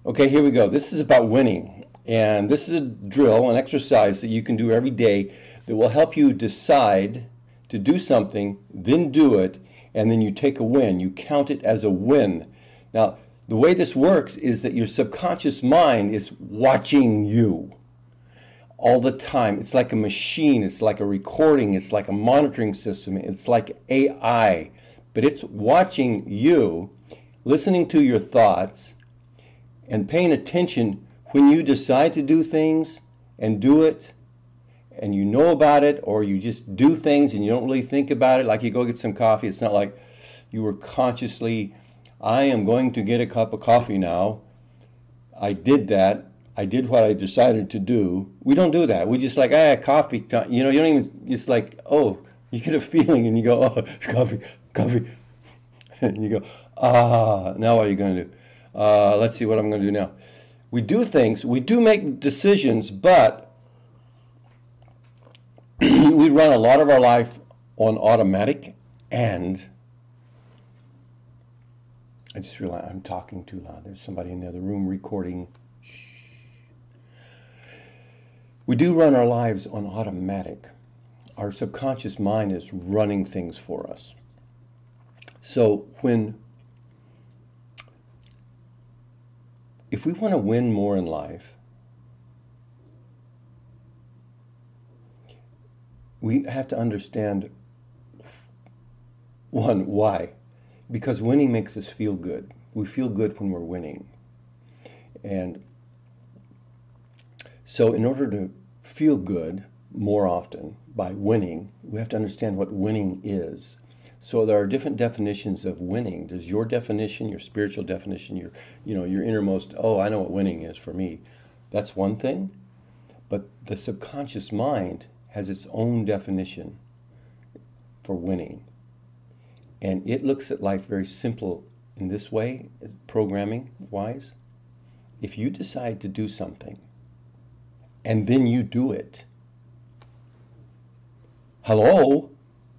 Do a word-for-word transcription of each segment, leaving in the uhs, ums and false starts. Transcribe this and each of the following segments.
Okay, here we go. This is about winning. And this is a drill, an exercise that you can do every day that will help you decide to do something, then do it, and then you take a win. You count it as a win. Now, the way this works is that your subconscious mind is watching you all the time. It's like a machine. It's like a recording. It's like a monitoring system. It's like A I. But it's watching you, listening to your thoughts, and paying attention when you decide to do things and do it, and you know about it, or you just do things and you don't really think about it. Like you go get some coffee. It's not like you were consciously, I am going to get a cup of coffee now. I did that. I did what I decided to do. We don't do that. We just like, ah, coffee time. You know, you don't even, it's like, oh, you get a feeling and you go, oh, coffee, coffee. And you go, ah, now what are you going to do? Uh, let's see what I'm going to do now. We do things, we do make decisions, but we run a lot of our life on automatic, and I just realized I'm talking too loud. There's somebody in the other room recording. Shh. We do run our lives on automatic. Our subconscious mind is running things for us. So when if we want to win more in life, we have to understand, one, why. Because winning makes us feel good. We feel good when we're winning. And so in order to feel good more often by winning, we have to understand what winning is. So there are different definitions of winning. There's your definition, your spiritual definition, your, you know, your innermost, oh, I know what winning is for me. That's one thing. But the subconscious mind has its own definition for winning. And it looks at life very simple in this way, programming-wise. If you decide to do something, and then you do it, hello?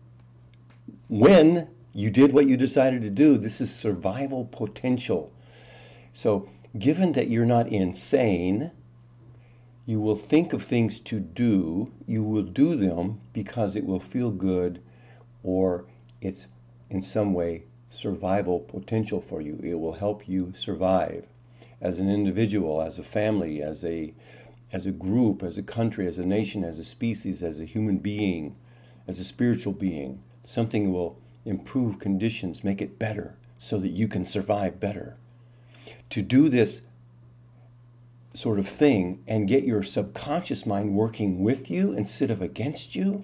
When you did what you decided to do, this is survival potential. So given that you're not insane, you will think of things to do, you will do them because it will feel good, or it's in some way survival potential for you. It will help you survive as an individual, as a family, as a, as a group, as a country, as a nation, as a species, as a human being, as a spiritual being. Something will improve conditions, make it better so that you can survive better. To do this sort of thing and get your subconscious mind working with you instead of against you,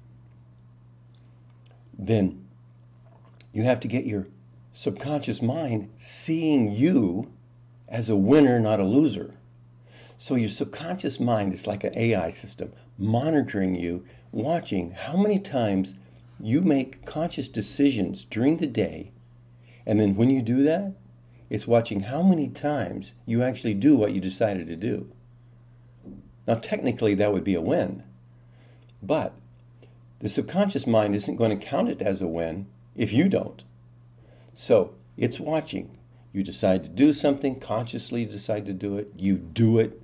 then you have to get your subconscious mind seeing you as a winner, not a loser. So your subconscious mind is like an A I system monitoring you, watching how many times you make conscious decisions during the day, and then when you do that, it's watching how many times you actually do what you decided to do. Now, technically, that would be a win, but the subconscious mind isn't going to count it as a win if you don't. So it's watching. You decide to do something, consciously decide to do it, you do it.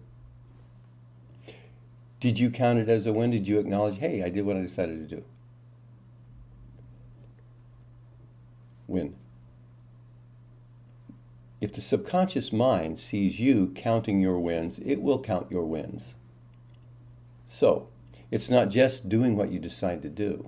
Did you count it as a win? Did you acknowledge, hey, I did what I decided to do? Win. If the subconscious mind sees you counting your wins, it will count your wins. So, it's not just doing what you decide to do.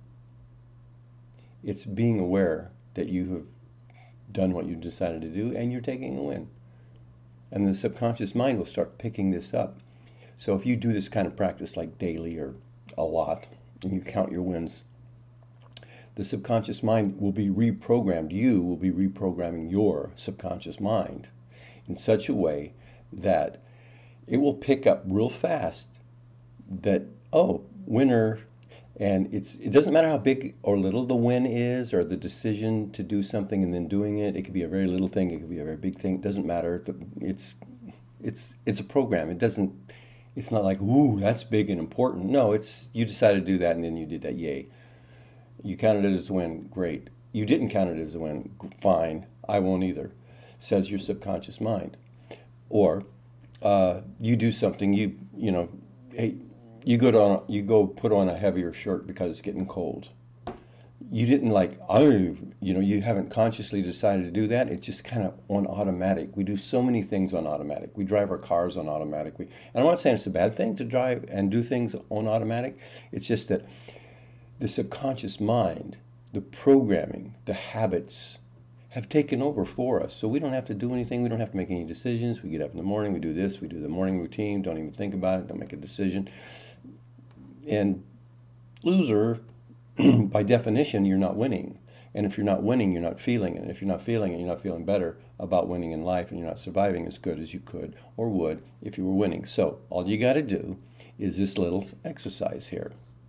It's being aware that you have done what you decided to do and you're taking a win. And the subconscious mind will start picking this up. So if you do this kind of practice like daily or a lot, and you count your wins, the subconscious mind will be reprogrammed. You will be reprogramming your subconscious mind in such a way that it will pick up real fast that, oh, winner, and it's it doesn't matter how big or little the win is or the decision to do something and then doing it. It could be a very little thing. It could be a very big thing. It doesn't matter. It's it's it's a program. It doesn't. It's not like, ooh, that's big and important. No, it's you decided to do that and then you did that. Yay. You counted it as a win. Great. You didn't count it as a win. Fine. I won't either, says your subconscious mind. Or uh, you do something, you you know, hey, you go on you go put on a heavier shirt because it's getting cold. You didn't like, oh, you know, you haven't consciously decided to do that. It's just kind of on automatic. We do so many things on automatic. We drive our cars on automatic. We, and I'm not saying it's a bad thing to drive and do things on automatic. It's just that the subconscious mind, the programming, the habits have taken over for us. So we don't have to do anything. We don't have to make any decisions. We get up in the morning, we do this, we do the morning routine, don't even think about it, don't make a decision. And loser, by definition, you're not winning. And if you're not winning, you're not feeling it. And if you're not feeling it, you're not feeling better about winning in life, and you're not surviving as good as you could or would if you were winning. So all you got to do is this little exercise here.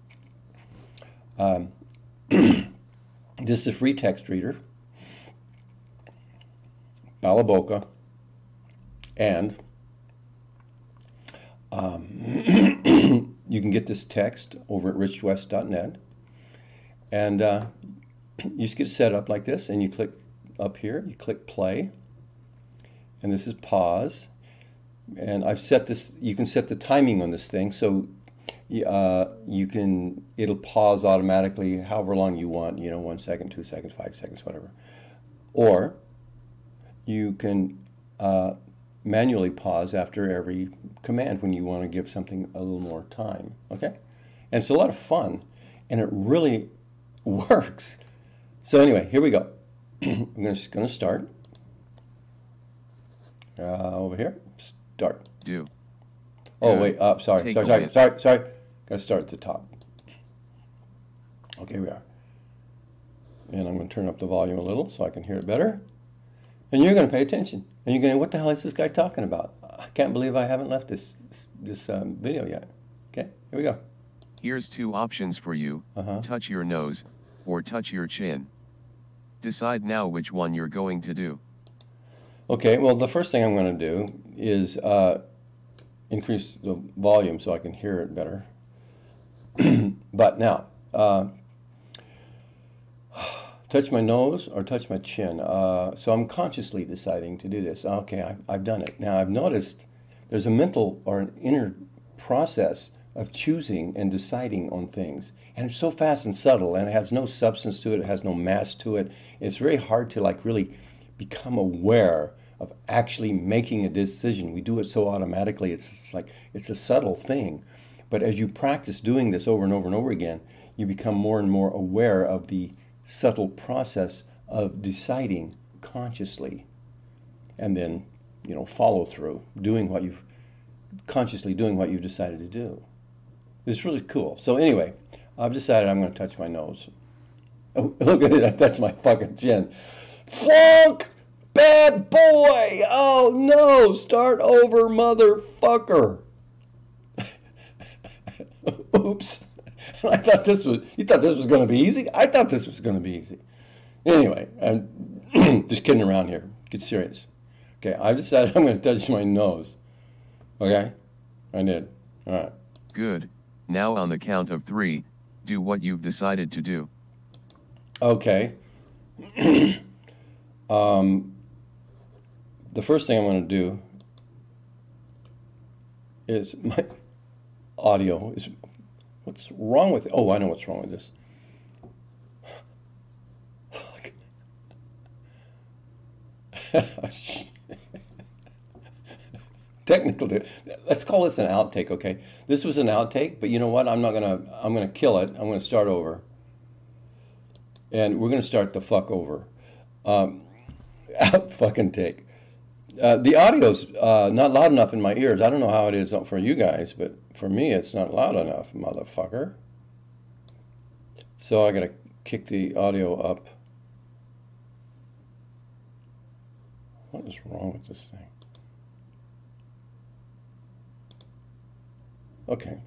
Um, this is a free text reader, Balaboka, and um, you can get this text over at rich west dot net. And uh, you just get set up like this, and you click up here, you click play, and this is pause. And I've set this, you can set the timing on this thing, so uh, you can, it'll pause automatically however long you want, you know, one second, two seconds, five seconds, whatever. Or you can uh, manually pause after every command when you want to give something a little more time, okay? And it's a lot of fun, and it really works. So anyway, here we go. I'm just going to start. Uh, over here, start. Do. Oh, Good. wait, uh, sorry, Take sorry, sorry, away. sorry, sorry. Got to start at the top. Okay, here we are. And I'm going to turn up the volume a little so I can hear it better. And you're going to pay attention. And you're going, what the hell is this guy talking about? I can't believe I haven't left this this um, video yet. Okay, here we go. Here's two options for you. Uh-huh. Touch your nose, or touch your chin. Decide now which one you're going to do. Okay, well, the first thing I'm going to do is uh, increase the volume so I can hear it better. But now, uh, touch my nose or touch my chin. Uh, so I'm consciously deciding to do this. Okay, I, I've done it. Now, I've noticed there's a mental or an inner process of choosing and deciding on things. And it's so fast and subtle, and it has no substance to it. It has no mass to it. It's very hard to like really become aware of actually making a decision. We do it so automatically. It's, it's like, it's a subtle thing. But as you practice doing this over and over and over again, you become more and more aware of the subtle process of deciding consciously. And then, you know, follow through, doing what you've, consciously doing what you've decided to do. It's really cool. So anyway, I've decided I'm going to touch my nose. Oh, look at it. That's my fucking chin. Funk! Bad boy! Oh no! Start over, motherfucker! Oops. I thought this was, you thought this was going to be easy? I thought this was going to be easy. Anyway, I'm just kidding around here. Get serious. Okay, I've decided I'm going to touch my nose. Okay? I did. All right. Good. Now on the count of three, do what you've decided to do. Okay. um, the first thing I'm going to do is my audio is, what's wrong with it? Oh, I know what's wrong with this. Technical, let's call this an outtake, okay? This was an outtake, but you know what? I'm not gonna, I'm gonna kill it. I'm gonna start over. And we're gonna start the fuck over. Um, out fucking take. Uh, the audio's uh, not loud enough in my ears. I don't know how it is for you guys, but for me, it's not loud enough, motherfucker. So I gotta kick the audio up. What is wrong with this thing? Okay.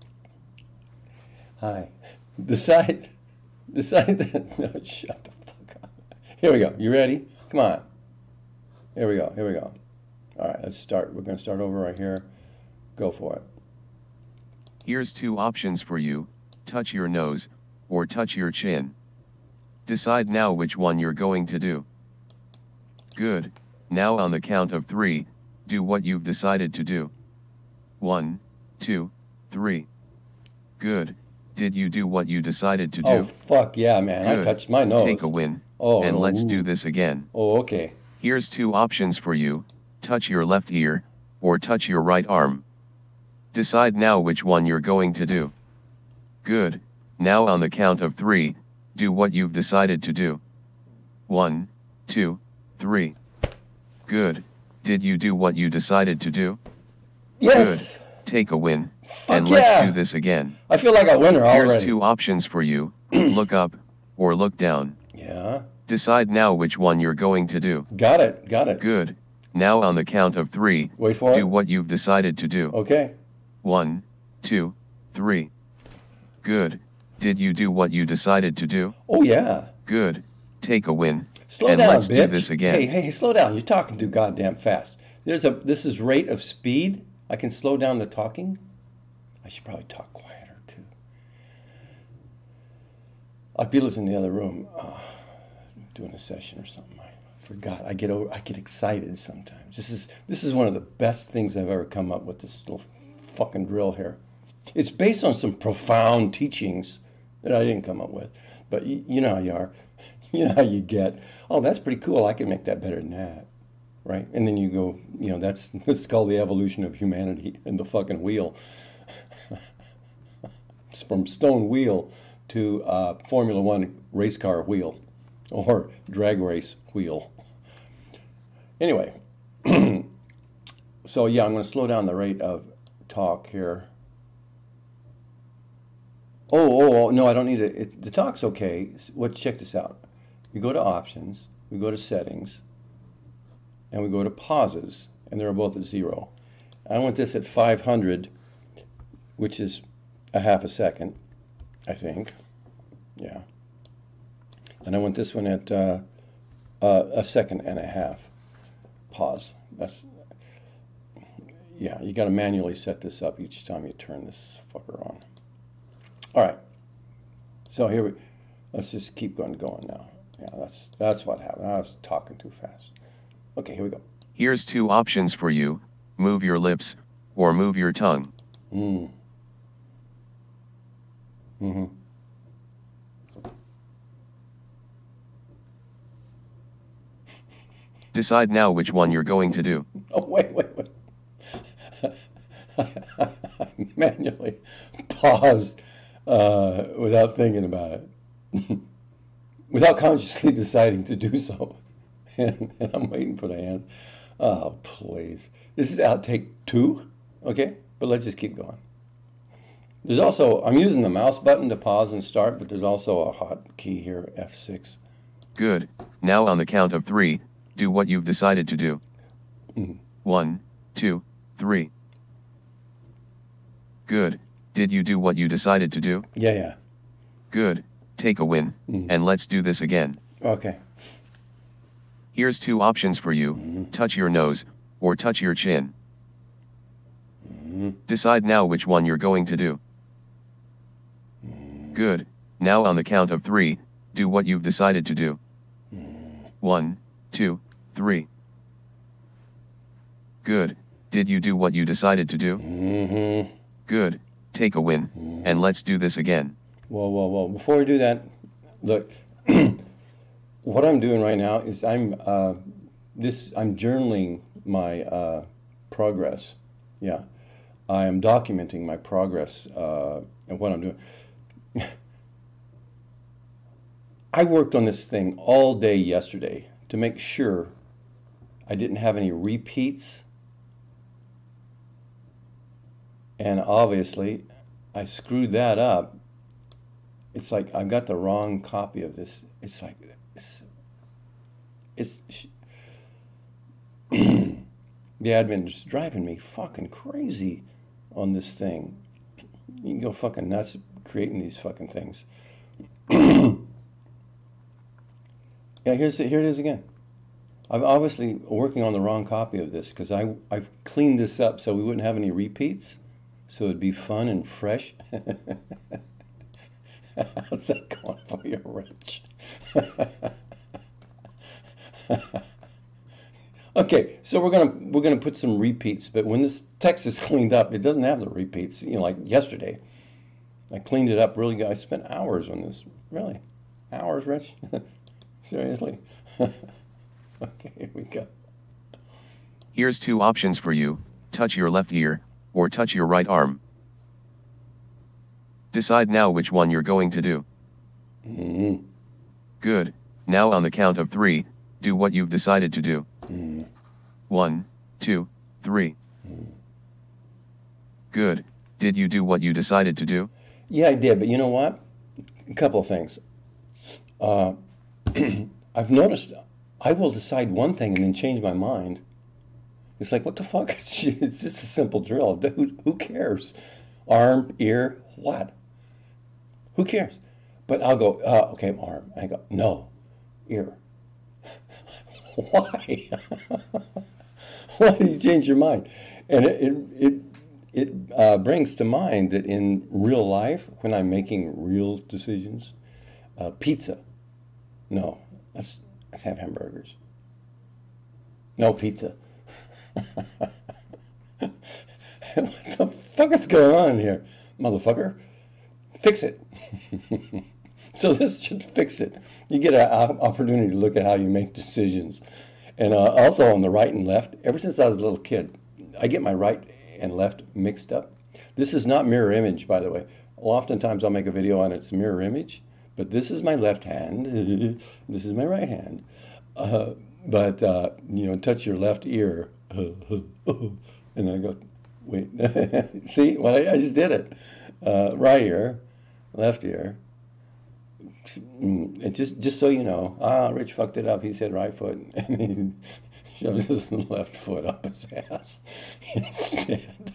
Hi. Decide. Decide that. No, shut the fuck up. Here we go. You ready? Come on. Here we go. Here we go. All right, let's start. We're going to start over right here. Go for it. Here's two options for you. Touch your nose, or touch your chin. Decide now which one you're going to do. Good. Now on the count of three, do what you've decided to do. One, two, three. Good. Did you do what you decided to do? Oh, fuck yeah, man. Good. I touched my nose. Take a win. Oh, and let's ooh. do this again. Oh, okay. Here's two options for you, touch your left ear, or touch your right arm. Decide now which one you're going to do. Good. Now on the count of three, do what you've decided to do. One, two, three. Good. Did you do what you decided to do? Yes! Good. Take a win. Fuck and let's yeah. do this again. I feel like a winner already. Here's two options for you, look up, or look down. Yeah. Decide now which one you're going to do. Got it, got it. Good. Now on the count of three, Wait for do it. what you've decided to do. Okay. One, two, three. Good. Did you do what you decided to do? Oh, yeah. Good. Take a win. Slow and down, let's bitch. do this again. Hey, hey, slow down. You're talking too goddamn fast. There's a, this is rate of speed. I can slow down the talking. I should probably talk quieter, too. I'd be listening in the other room, uh, doing a session or something. I forgot. I get over, I get excited sometimes. This is, this is one of the best things I've ever come up with, this little fucking drill here. It's based on some profound teachings that I didn't come up with. But you, you know how you are. You know how you get, oh, that's pretty cool. I can make that better than that. Right? And then you go, you know, that's, that's called the evolution of humanity and the fucking wheel. It's from stone wheel to uh, Formula One race car wheel or drag race wheel. Anyway, so yeah, I'm going to slow down the rate of talk here. Oh, oh, oh no, I don't need it. it. The talk's okay. Let's check this out. We go to options, we go to settings, and we go to pauses, and they're both at zero. I want this at five hundred, which is a half a second, I think. Yeah. And I want this one at uh, uh, a second and a half. Pause. That's, yeah, you got to manually set this up each time you turn this fucker on. All right. So here we, let's just keep going, going now. Yeah, that's that's what happened. I was talking too fast. Okay, here we go. Here's two options for you, move your lips, or move your tongue. Mm. Mm-hmm. Decide now which one you're going to do. Oh, wait, wait, wait. I manually paused uh, without thinking about it. Without consciously deciding to do so. And, and I'm waiting for the hands. Oh, please. This is outtake two, okay? But let's just keep going. There's also, I'm using the mouse button to pause and start, but there's also a hot key here, F six. Good. Now on the count of three, do what you've decided to do. Mm-hmm. One, two, three. Good. Did you do what you decided to do? Yeah, yeah. Good. Take a win. Mm-hmm. And let's do this again. Okay. Here's two options for you, Mm-hmm. touch your nose, or touch your chin. Mm-hmm. Decide now which one you're going to do. Mm-hmm. Good. Now on the count of three, do what you've decided to do. Mm-hmm. One, two, three. Good. Did you do what you decided to do? Mm-hmm. Good. Take a win. Mm-hmm. And let's do this again. Whoa, whoa, whoa. Before we do that, look, what I'm doing right now is I'm uh, this I'm journaling my uh, progress. Yeah. I am documenting my progress uh, and what I'm doing. I worked on this thing all day yesterday to make sure I didn't have any repeats. And obviously, I screwed that up. It's like I've got the wrong copy of this. It's like, it's, it's the admin is driving me fucking crazy on this thing. You can go fucking nuts creating these fucking things. Yeah, here's the, here it is again. I'm obviously working on the wrong copy of this because I I've cleaned this up so we wouldn't have any repeats, so it'd be fun and fresh. How's that going for you, Rich? Okay, so we're gonna we're gonna put some repeats, but when this text is cleaned up, it doesn't have the repeats. You know, like yesterday, I cleaned it up really good. I spent hours on this, really, hours, Rich. Seriously. Okay, here we go. Here's two options for you: touch your left ear, or touch your right arm. Decide now which one you're going to do. Mm-hmm. Good. Now on the count of three, do what you've decided to do. Mm. One, two, three. Mm. Good. Did you do what you decided to do? Yeah, I did, but you know what? A couple of things. Uh, I've noticed I will decide one thing and then change my mind. It's like, what the fuck? It's just a simple drill. Who, who cares? Arm, ear, what? Who cares? But I'll go, uh, okay, arm. I go, no, ear. Why? Why do you change your mind? And it it it, it uh, brings to mind that in real life, when I'm making real decisions, uh, pizza. No, let's let's have hamburgers. No pizza. What the fuck is going on here, motherfucker? Fix it. So this should fix it. You get an opportunity to look at how you make decisions. And uh, also on the right and left, ever since I was a little kid, I get my right and left mixed up. This is not mirror image, by the way. Oftentimes I'll make a video on it's mirror image, but this is my left hand. This is my right hand. Uh, but, uh, you know, touch your left ear. And I go, wait, see, what I, I just did it. Uh, right ear, left ear. It just, just so you know, ah, Rich fucked it up. He said right foot, and he shoves his left foot up his ass instead.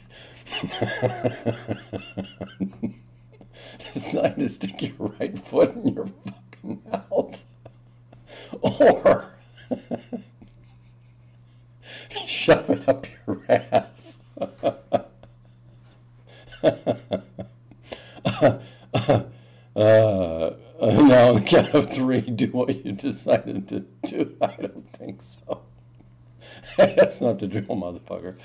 Decide to stick your right foot in your fucking mouth, or shove it up your ass. uh, Uh, now, on the count of three, do what you decided to do. I don't think so. That's not the drill, motherfucker.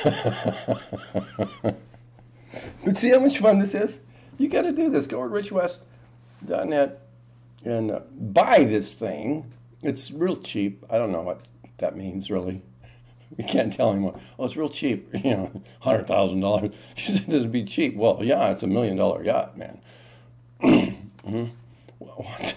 But see how much fun this is? You got to do this. Go to rich west dot net and uh, buy this thing. It's real cheap. I don't know what that means, really. You can't tell anyone, oh, it's real cheap. You know, one hundred thousand dollars. You said this would be cheap. Well, yeah, it's a million dollar yacht, man. Mm-hmm. What?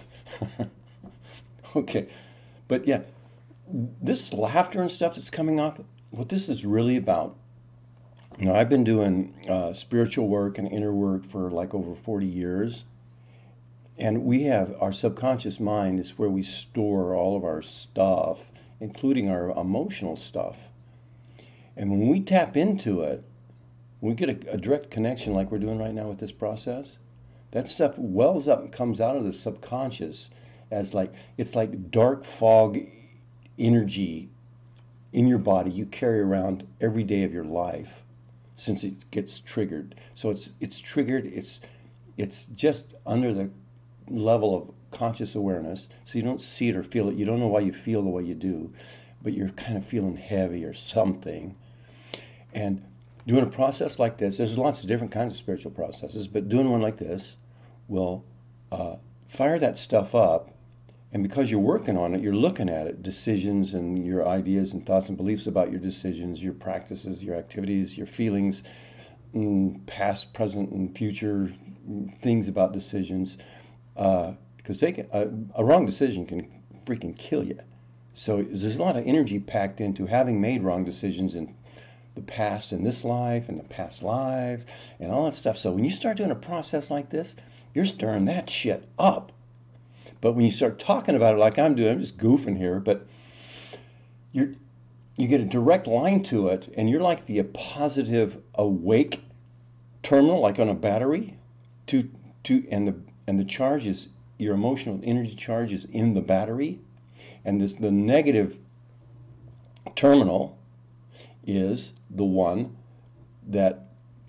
Okay, but yeah, this laughter and stuff that's coming off, what this is really about, you know, I've been doing uh, spiritual work and inner work for like over forty years, and we have our subconscious mind is where we store all of our stuff, including our emotional stuff. And when we tap into it, we get a, a direct connection like we're doing right now with this process. That stuff wells up and comes out of the subconscious as like, it's like dark fog energy in your body you carry around every day of your life since it gets triggered. So it's it's triggered, it's it's just under the level of conscious awareness, so you don't see it or feel it. You don't know why you feel the way you do, but you're kind of feeling heavy or something. And doing a process like this, there's lots of different kinds of spiritual processes, but doing one like this will uh, fire that stuff up. And because you're working on it, you're looking at it, decisions and your ideas and thoughts and beliefs about your decisions, your practices, your activities, your feelings, mm, past, present, and future things about decisions. Because uh, they can, uh, a wrong decision can freaking kill you. So there's a lot of energy packed into having made wrong decisions in the past, in this life, and the past life, and all that stuff. So when you start doing a process like this, you're stirring that shit up. But when you start talking about it like I'm doing, I'm just goofing here, but you're, you get a direct line to it, and you're like the positive awake terminal, like on a battery, to to and the and the charge is, your emotional energy charge is in the battery, and this the negative terminal is the one that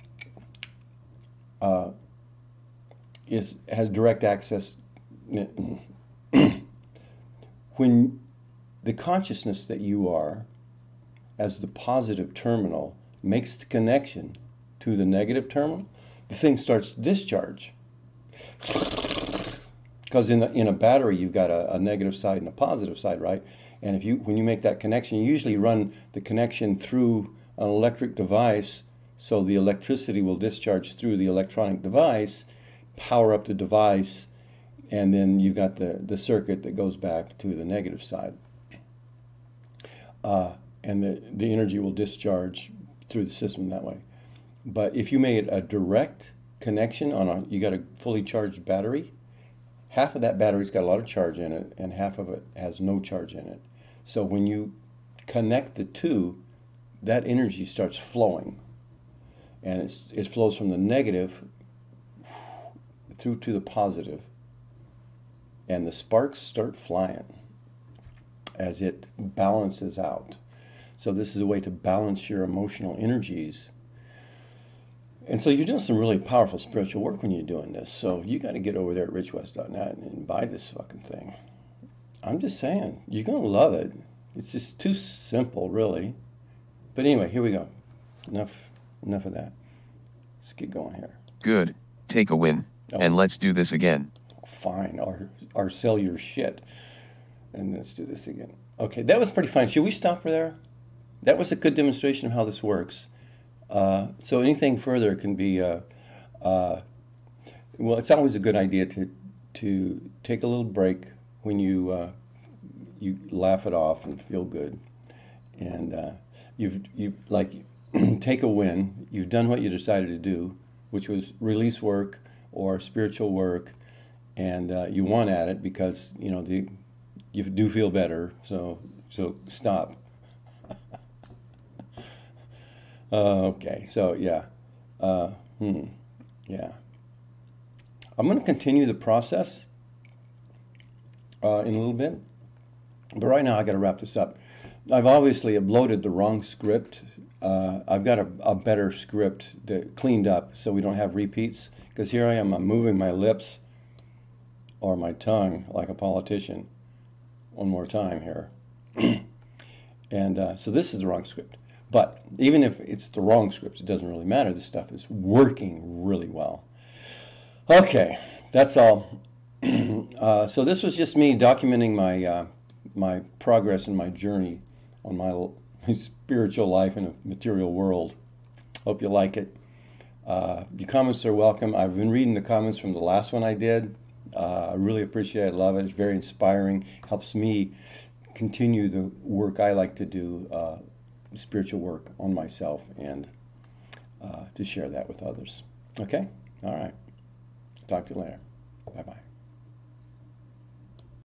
uh, is has direct access. When the consciousness that you are as the positive terminal makes the connection to the negative terminal, the thing starts to discharge. Because in, in a battery, you've got a, a negative side and a positive side, right? And if you, when you make that connection, you usually run the connection through an electric device, so the electricity will discharge through the electronic device, power up the device, and then you've got the, the circuit that goes back to the negative side. Uh, and the, the energy will discharge through the system that way. But if you made a direct connection on a, you got a fully charged battery, half of that battery's got a lot of charge in it, and half of it has no charge in it. So when you connect the two, that energy starts flowing. And it's, it flows from the negative through to the positive. And the sparks start flying as it balances out. So this is a way to balance your emotional energies. And so you're doing some really powerful spiritual work when you're doing this. So you got to get over there at rich west dot net and buy this fucking thing. I'm just saying, you're going to love it. It's just too simple, really. But anyway, here we go. Enough, enough of that. Let's get going here. Good. Take a win. Oh. And let's do this again. Fine. Or, or sell your shit. And let's do this again. Okay, that was pretty fine. Should we stop there? That was a good demonstration of how this works. Uh, so anything further can be, uh, uh, well, it's always a good idea to to take a little break when you uh, you laugh it off and feel good, and uh, you've you like take a win. You've done what you decided to do, which was release work or spiritual work, and uh, you won at it because you know the you do feel better. So so stop. Uh, okay, so yeah, uh, hmm, yeah. I'm going to continue the process uh, in a little bit, but right now I got to wrap this up. I've obviously uploaded the wrong script. Uh, I've got a, a better script that cleaned up so we don't have repeats. Because here I am, I'm moving my lips or my tongue like a politician. One more time here, and uh, so this is the wrong script. But even if it's the wrong script, it doesn't really matter. This stuff is working really well. Okay, that's all. uh, so this was just me documenting my uh, my progress and my journey on my, my spiritual life in a material world. Hope you like it. Uh, your comments are welcome. I've been reading the comments from the last one I did. Uh, I really appreciate it. I love it. It's very inspiring. Helps me continue the work I like to do. Uh, spiritual work on myself and uh, to share that with others. Okay? All right. Talk to you later. Bye-bye.